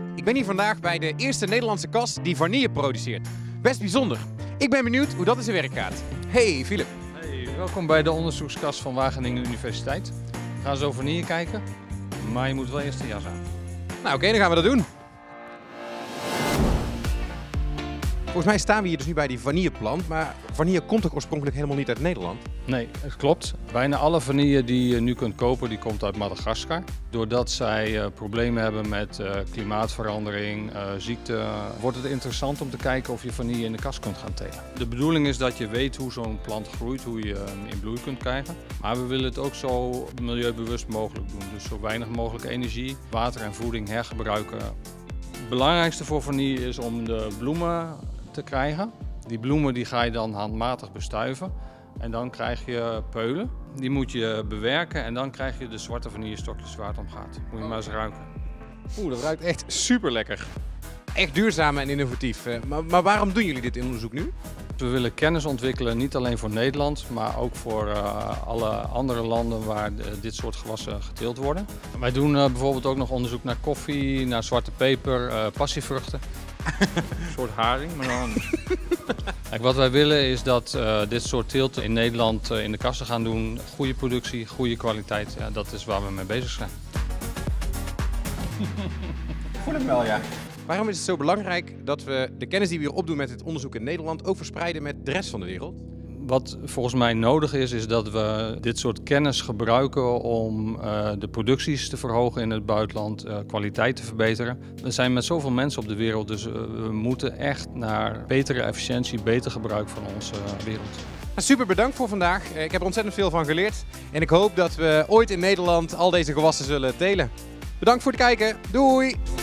Ik ben hier vandaag bij de eerste Nederlandse kas die vanille produceert. Best bijzonder. Ik ben benieuwd hoe dat in zijn werk gaat. Hey Philip. Hey, welkom bij de onderzoekskas van Wageningen Universiteit. We gaan zo vanille kijken, maar je moet wel eerst de jas aan. Nou oké, dan gaan we dat doen. Volgens mij staan we hier dus nu bij die vanilleplant, maar vanille komt toch oorspronkelijk helemaal niet uit Nederland? Nee, het klopt. Bijna alle vanille die je nu kunt kopen, die komt uit Madagaskar. Doordat zij problemen hebben met klimaatverandering, ziekte, wordt het interessant om te kijken of je vanille in de kas kunt gaan telen. De bedoeling is dat je weet hoe zo'n plant groeit, hoe je hem in bloei kunt krijgen. Maar we willen het ook zo milieubewust mogelijk doen. Dus zo weinig mogelijk energie, water en voeding hergebruiken. Het belangrijkste voor vanille is om de bloemen te krijgen. Die bloemen die ga je dan handmatig bestuiven en dan krijg je peulen. Die moet je bewerken en dan krijg je de zwarte vanillestokjes waar het om gaat. Moet je maar eens ruiken. Oeh, dat ruikt echt super lekker. Echt duurzaam en innovatief. Maar waarom doen jullie dit onderzoek nu? We willen kennis ontwikkelen, niet alleen voor Nederland, maar ook voor alle andere landen waar dit soort gewassen geteeld worden. Wij doen bijvoorbeeld ook nog onderzoek naar koffie, naar zwarte peper, passievruchten. Een soort haring, maar dan... Kijk, wat wij willen is dat dit soort teelten in Nederland in de kassen gaan doen. Goede productie, goede kwaliteit, ja, dat is waar we mee bezig zijn. Voel hem wel, ja. Waarom is het zo belangrijk dat we de kennis die we hier opdoen met het onderzoek in Nederland ook verspreiden met de rest van de wereld? Wat volgens mij nodig is dat we dit soort kennis gebruiken om de producties te verhogen in het buitenland, kwaliteit te verbeteren. Er zijn met zoveel mensen op de wereld, dus we moeten echt naar betere efficiëntie, beter gebruik van onze wereld. Super bedankt voor vandaag. Ik heb er ontzettend veel van geleerd en ik hoop dat we ooit in Nederland al deze gewassen zullen telen. Bedankt voor het kijken. Doei!